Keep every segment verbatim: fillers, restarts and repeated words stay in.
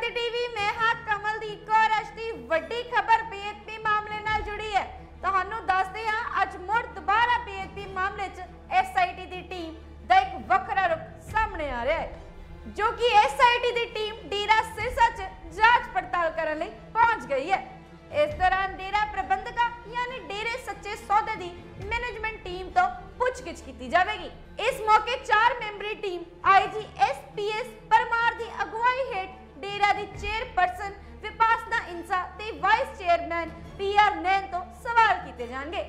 जगत टीवी मैं हाँ कमल दी एक और अज दी वड्डी खबर बेअदबी मामले नाल जुड़ी है। तुहानू दसदे हां अज मुड़ दोबारा बेअदबी मामले च एसआईटी दी टीम दा एक वखरा रुख सामने आ रहा है, जो कि एसआईटी दी टीम डेरा सिरसा च जांच पड़ताल करने लई पहुंच गई है। इस दौरान डेरा प्रबंधक यानी डेरे सच्चे सौदे दी मैनेजमेंट टीम तो पुछगिछ की जाएगी। इस मौके चार मैंबरी टीम आईजी एसपीएस परमार दी अगुवाई हेठ डेरा दी चेयरपर्सन विपासना इंसा ते वाइस चेयरमैन पीआर नैन तो सवाल किए जाएंगे,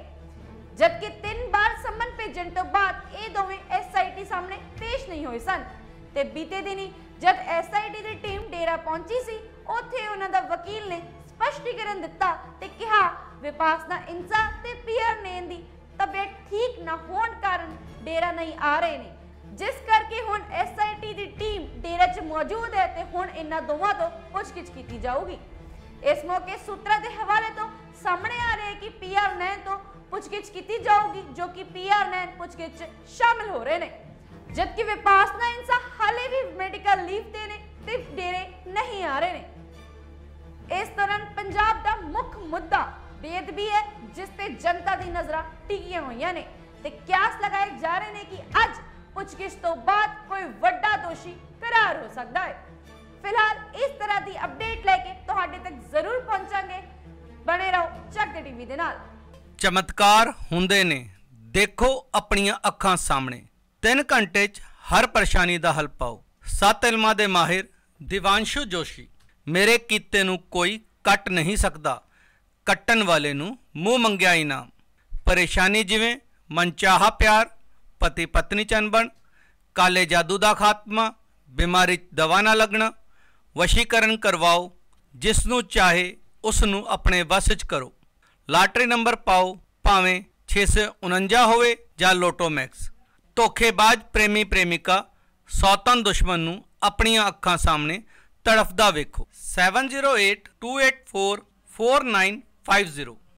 जबकि तीन बार सम्मन भेजन तो बाद ये दोवें एसआईटी सामने पेश नहीं हुए सन। ते बीते दिनी जब एसआईटी दी टीम डेरा पहुंची सी, उत्थे उन्हां दा वकील ने स्पष्टीकरण दिता ते कहा विपासना इंसा ते पीआर नैन दी तबीयत ठीक न होने कारण डेरा नहीं आ रहे ने, जिस करके हुण एसआईटी दी टीम डेरा च मौजूद है ते हुण इन्हां दोवां तो पुछगिछ की जाऊगी। इस मौके सूत्रों के हवाले तो सामने आ रहा है कि पीआर नैन तो पुछगिछ की जाऊगी, जो कि पीआर नैन पुछगिछ शामिल हो रहे ने, जबकि विपासना इंसा हाले भी मेडिकल लीव ते ने ते डेरे नहीं आ रहे ने। इस दौरान पंजाब का मुख्य मुद्दा बेअदबी है, जिस पे जनता दी नजरां टिकियां हुई ने ते क्यास लगाए जा रहे हैं कि अज पुछगिछ तो बाद कोई वड्डा दोषी करार हो सकता है। फिलहाल इस तरह की अपडेट लेके तुहाडे तक जरूर पहुंचांगे। बने रहो जगत टीवी दे नाल। चमत्कार हुंदे ने, देखो अपनियां अखां सामने। तीन घंटे च हर परेशानी का हल पाओ। सत्त इल्मां दे माहिर दिवांशु जोशी। मेरे कीते नूं कोई कट नहीं सकता, कट्टन वाले नूं मूँह मंगिया इनाम। परेशानी जिवें मनचाहा प्यार, पति पत्नी च अनबन, काले जादू का खात्मा, बीमारी दवा ना लगना, वशीकरण करवाओ, जिसनूं चाहे उसनूं अपने वस च करो। लाटरी नंबर पाओ, भावें छे सौ उनंजा होवे जां लोटो मैक्स। धोखेबाज प्रेमी प्रेमिका सौतन दुश्मन नूं अपनियां अखां सामने तड़फदा वेखो। Seven zero eight two eight four four nine five zero.